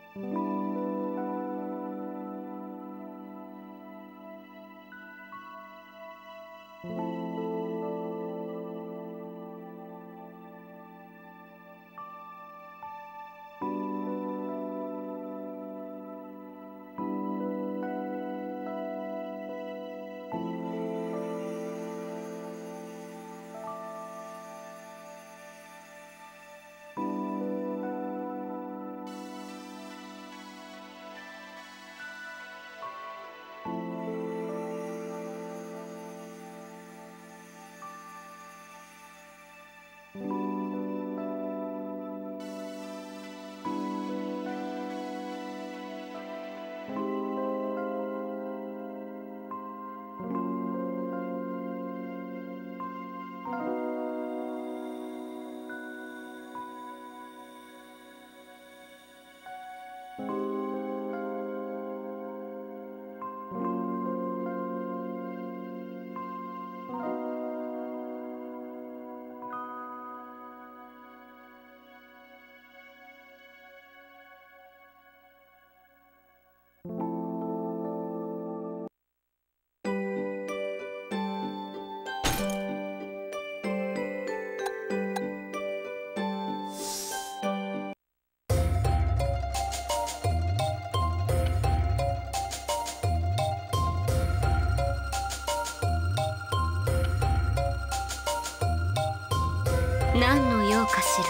何の用かしら。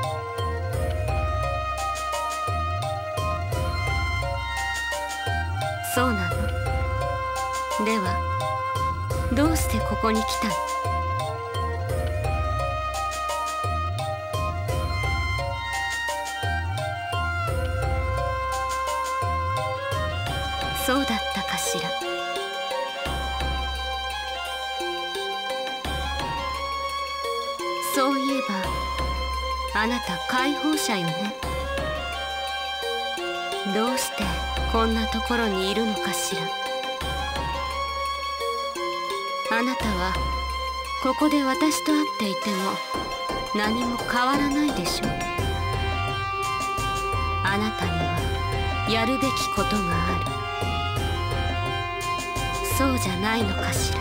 そうなの。ではどうしてここに来たの？そうだったかしら。そういえばあなた解放者よね。どうしてこんなところにいるのかしら。あなたはここで私と会っていても何も変わらないでしょ。あなたにはやるべきことがある。そうじゃないのかしら。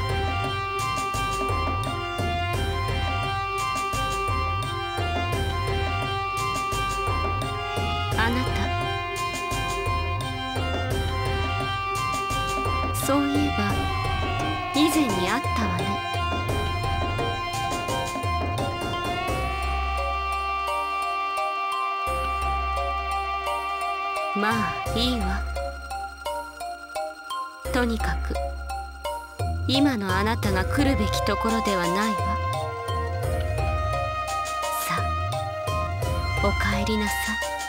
あなた、そういえば以前にあったわね。まあいいわ。とにかく今のあなたが来るべきところではないわ。さあお帰りなさい。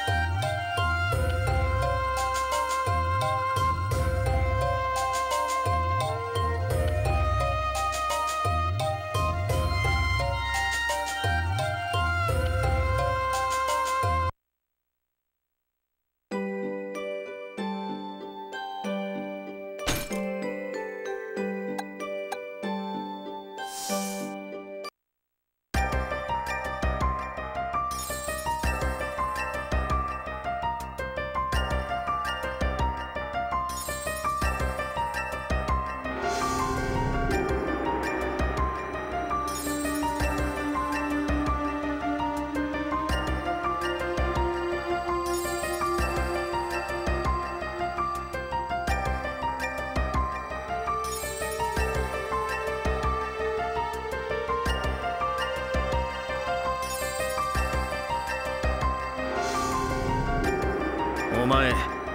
お前、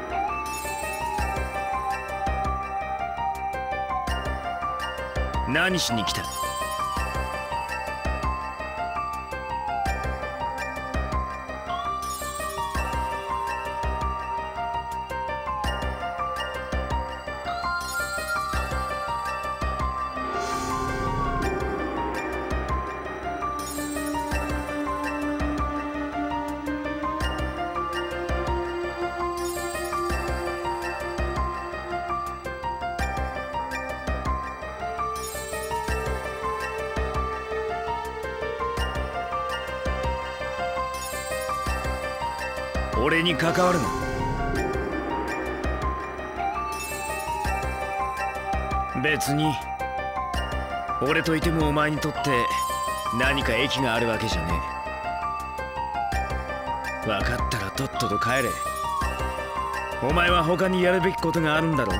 何しに来た？俺に関わるな。 別に俺といてもお前にとって何か益があるわけじゃねえ。分かったらとっとと帰れ。お前は他にやるべきことがあるんだろう。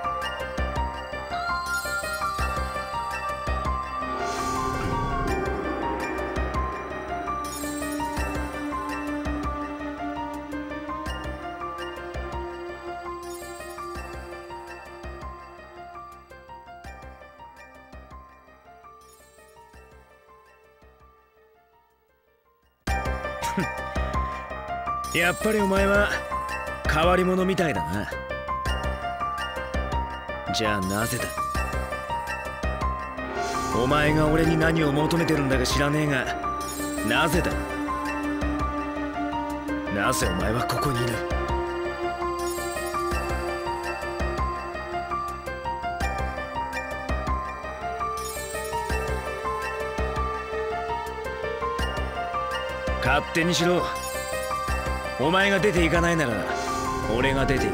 やっぱりお前は変わり者みたいだな。じゃあなぜだ。お前が俺に何を求めてるんだか知らねえが、なぜだ。なぜお前はここにいる。勝手にしろ。お前が出ていかないなら俺が出ていく。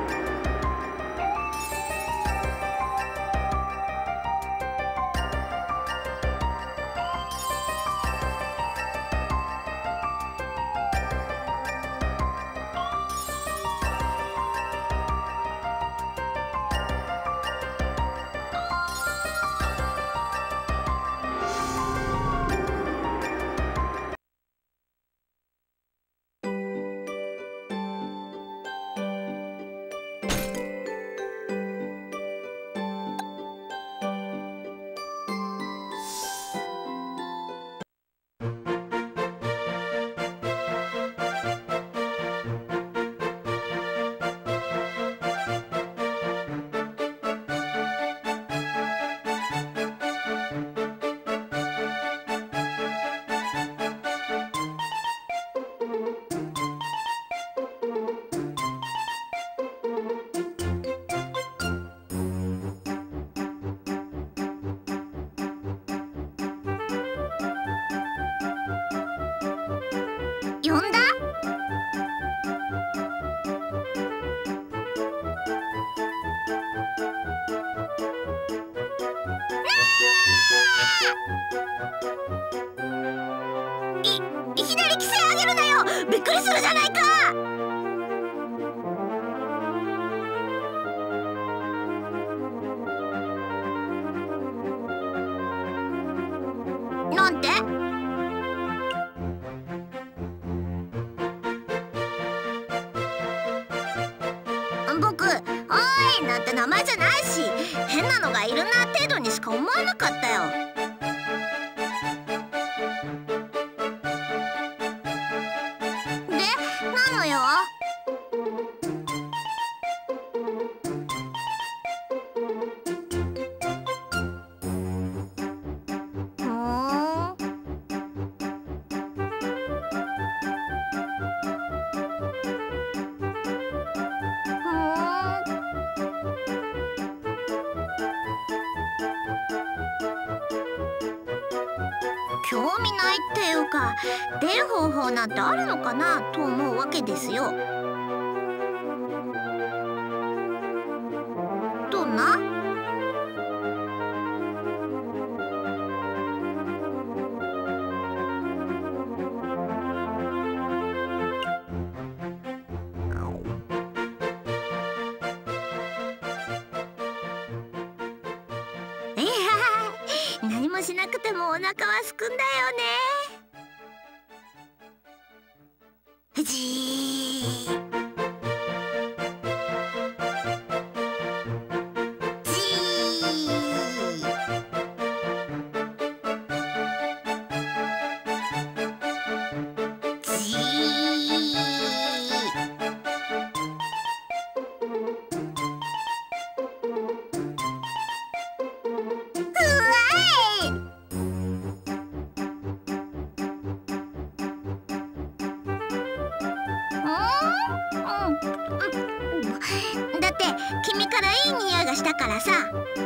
呼んだ？いきなり規制上げるなよ。びっくりするじゃないか。なんて？僕、おいなんて名前じゃないし、変なのがいるな程度にしか思わなかったよ。で、何のよ。興味ないっていうか、出る方法なんてあるのかなと思うわけですよ。どんな？いや何もしなくてもお腹はすくんだよね。じー。だって君からいい匂いがしたからさ。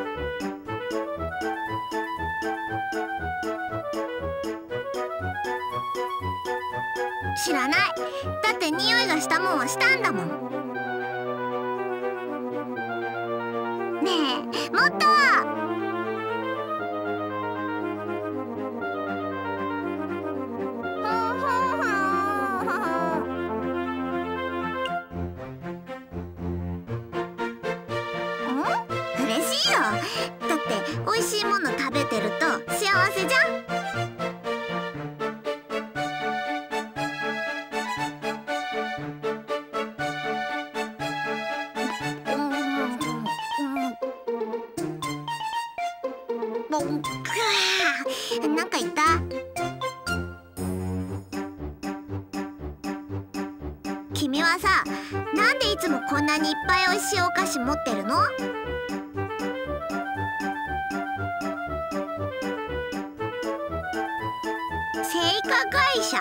知らない。だって匂いがしたもんはしたんだもん。ねえ、 もっと。嬉しいよ。だって美味しいもの食べてると幸せじゃん。なんか言った？君はさ、なんでいつもこんなにいっぱい美味しいお菓子持ってるの？製菓会社？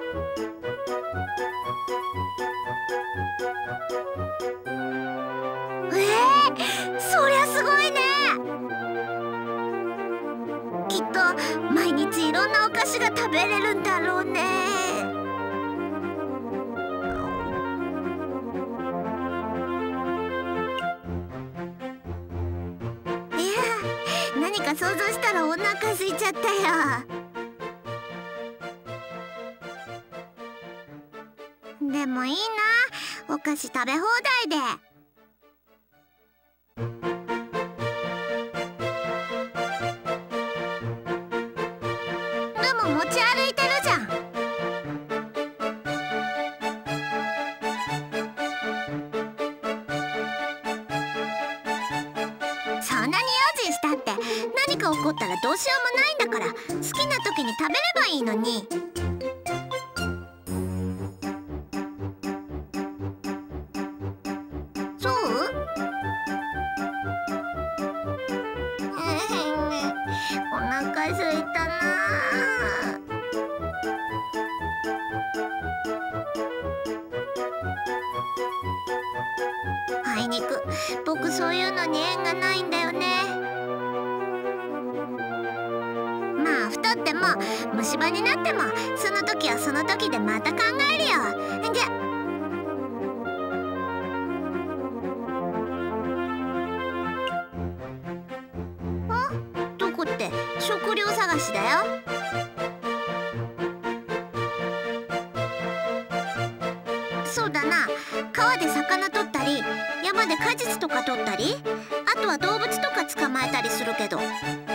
そりゃすごいね。きっと毎日いろんなお菓子が食べれるんだろうね。いや、何か想像したらお腹空いちゃったよ。でもいいな、お菓子食べ放題で。でも持ち歩いてるじゃん。そんなに用心したって何か起こったらどうしようもないんだから、好きな時に食べればいいのに。そう？お腹空いたな。あいにく僕そういうのに縁がないんだよね。まあ太っても虫歯になってもその時はその時でまた考えるよ。じゃ。どこって食料探しだよ。そうだな、川で魚取ったり山で果実とか取ったり、あとは動物とか捕まえたりするけど。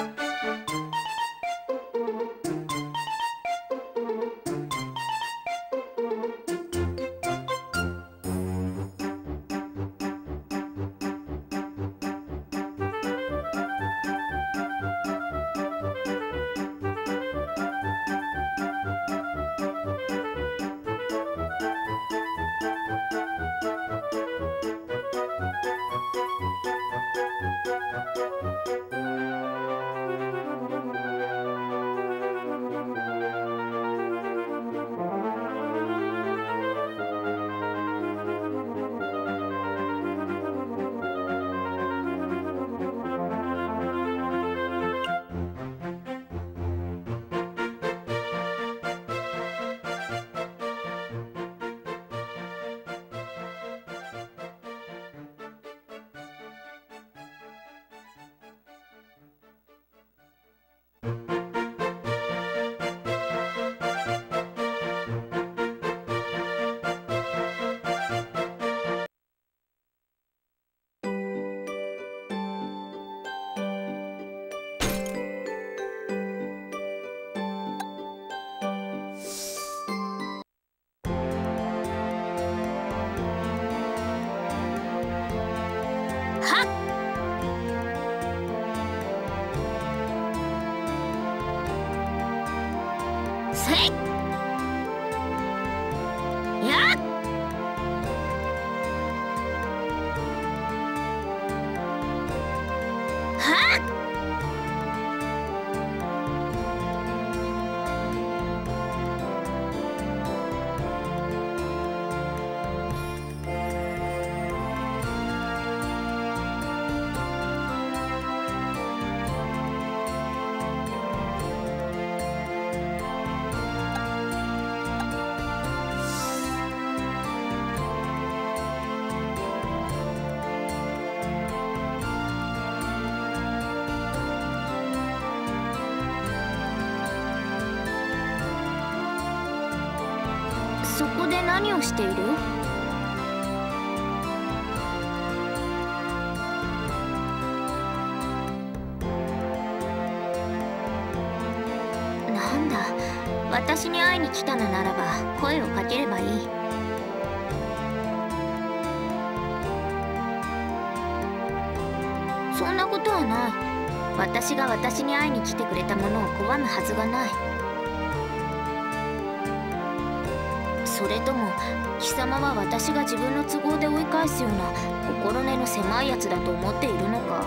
せいやっはっそこで何をしている？なんだ、私に会いに来たのならば声をかければいい。そんなことはない。私が私に会いに来てくれたものを拒むはずがない。それとも貴様は私が自分の都合で追い返すような心根の狭いやつだと思っているのか？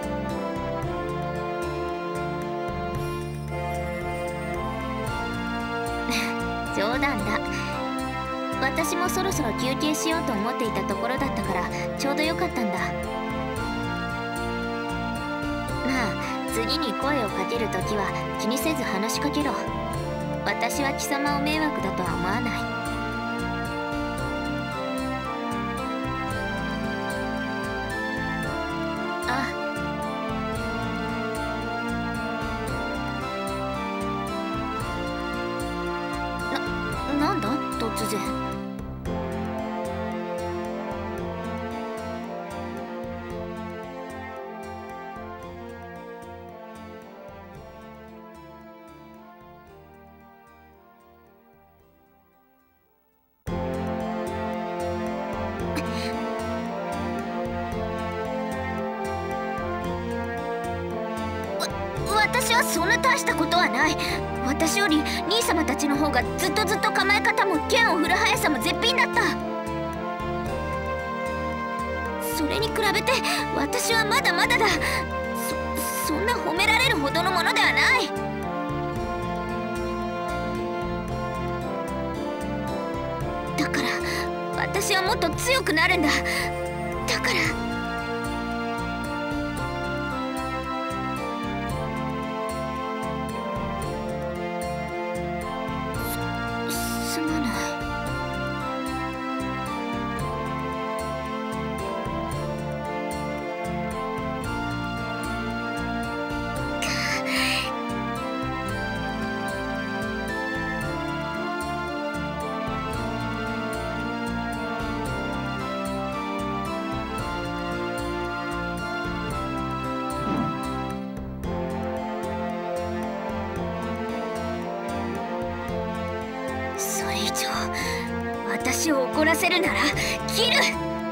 冗談だ。私もそろそろ休憩しようと思っていたところだったからちょうどよかったんだ。まあ次に声をかけるときは気にせず話しかけろ。私は貴様を迷惑だとは思わない。なんだ突然。私はそんな大したことはない。私より兄様たちの方がずっと構え方も剣を振る速さも絶品だった。それに比べて私はまだまだだ。そんな褒められるほどのものではない。だから私はもっと強くなるんだ。だからすまない。それ以上私を怒らせるなら切る。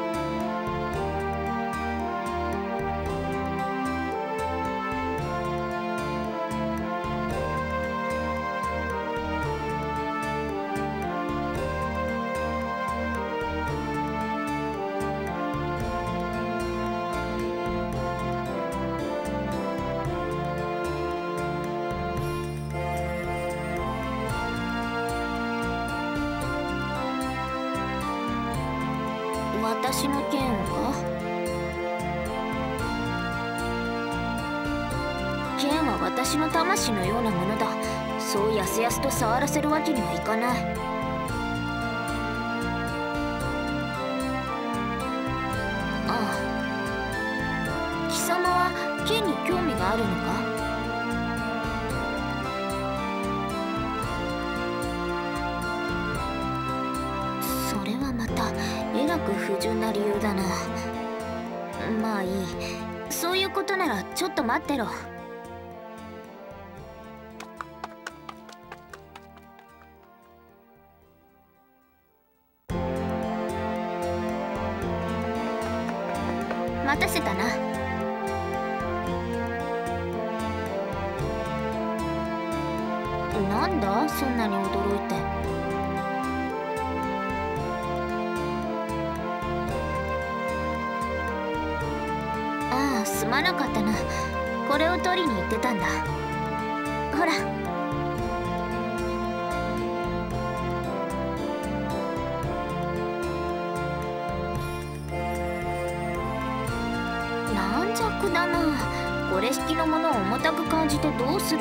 私の剣は？剣は私の魂のようなものだ。そうやすやすと触らせるわけにはいかない。ああ、貴様は剣に興味があるのか？それはまたえらく不純な理由だな。まあいい。そういうことならちょっと待ってろ。待たせたな。なんだそんなに驚いて。ああ、すまなかったな。これを取りに行ってたんだ。ほら。軟弱だな。これ式のものを重たく感じてどうする。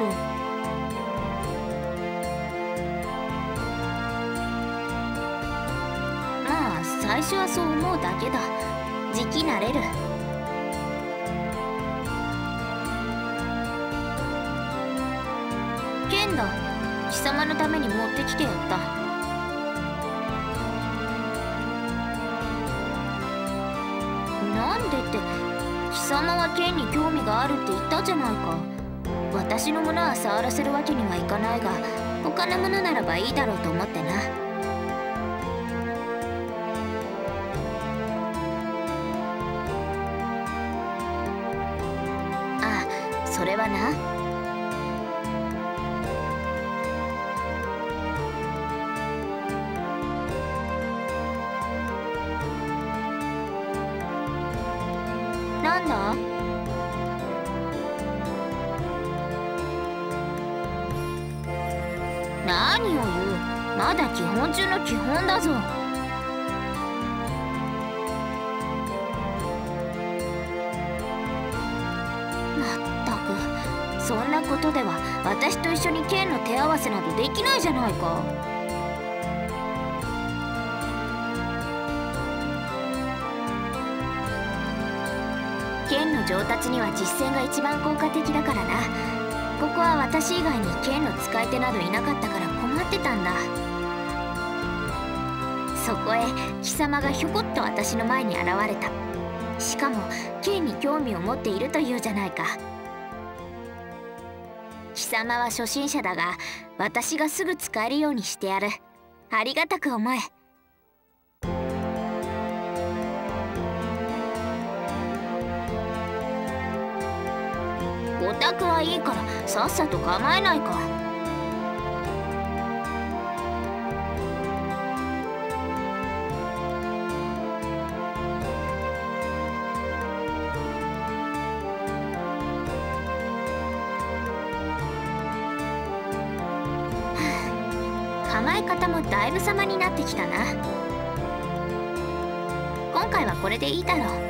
まあ最初はそう思うだけだ。じき慣れる。剣だ。貴様のために持ってきてやった。 なんでって、貴様は剣に興味があるって言ったじゃないか。私のものは触らせるわけにはいかないが、他のものならばいいだろうと思ってな。あ、それはな、なんだ？何を言う。まだ基本中の基本だぞ。まったく、そんなことでは私と一緒に剣の手合わせなどできないじゃないか。剣の上達には実践が一番効果的だからな。ここは私以外に剣の使い手などいなかったから困ってたんだ。そこへ貴様がひょこっと私の前に現れた。しかも剣に興味を持っているというじゃないか。貴様は初心者だが、私がすぐ使えるようにしてやる。ありがたく思え。オタクはいいからさっさと構えないか。構え方もだいぶ様になってきたな。今回はこれでいいだろう。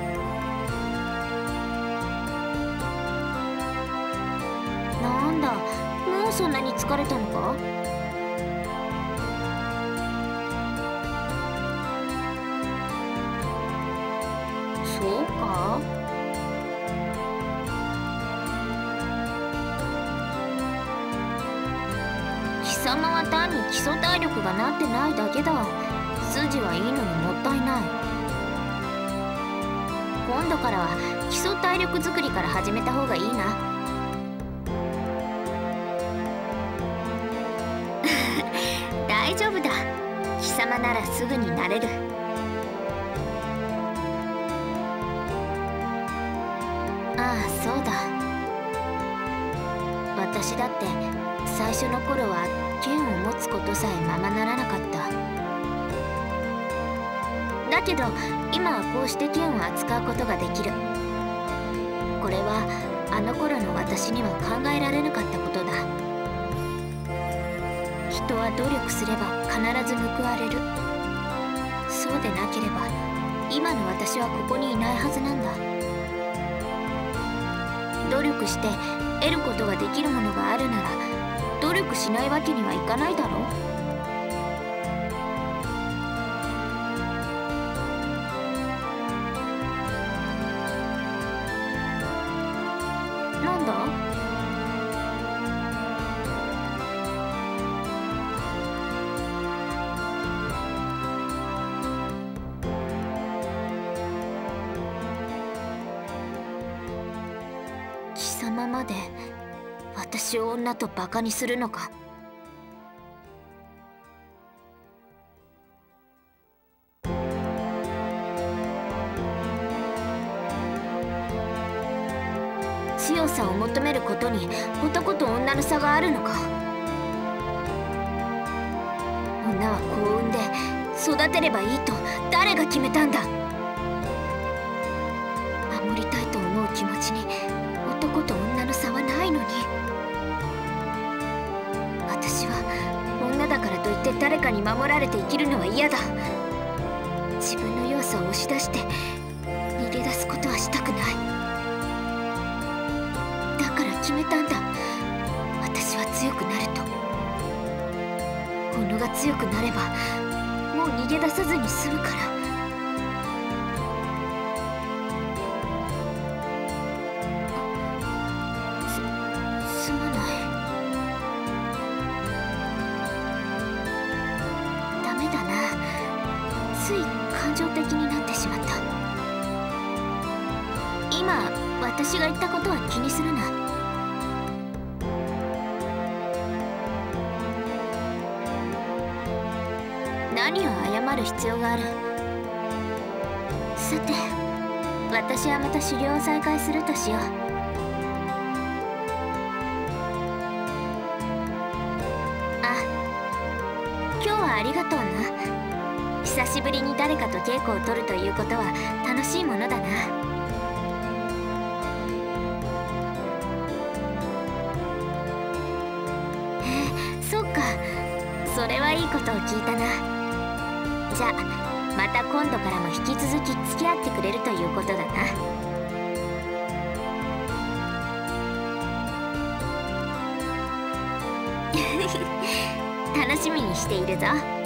なんだ、もうそんなに疲れたのか？そうか？貴様は単に基礎体力がなってないだけだ。筋はいいのにもったいない。今度からは基礎体力作りから始めた方がいいな。大丈夫だ。貴様ならすぐになれる。ああ、そうだ。私だって最初の頃は剣を持つことさえままならなかった。だけど今はこうして剣を扱うことができる。これはあの頃の私には考えられなかったことだ。人は努力すれば必ず報われる。そうでなければ今の私はここにいないはずなんだ。努力して得ることができるものがあるなら努力しないわけにはいかないだろう。なんだ？貴様まで私を女とバカにするのか？強さを求めることに男と女の差があるのか？女は子を産んで育てればいいと誰が決めたんだ？守りたいと思う気持ちに男と女の差はないのに。私は女だからといって誰かに守られて生きるのは嫌だ。自分の弱さを押し出して逃げ出すことはしたくない。だから決めたんだ。私は強くなると。己が強くなればもう逃げ出さずに済むから。すまない。ダメだな。つい感情的になってしまった。 今私が言ったことは気にするな。何を謝る必要がある。さて、私はまた修行を再開するとしよう。あ、今日はありがとうな。久しぶりに誰かと稽古を取るということは楽しいものだな。そうか、それはいいことを聞いたな。じゃあまた今度からも引き続き付き合ってくれるということだな。楽しみにしているぞ。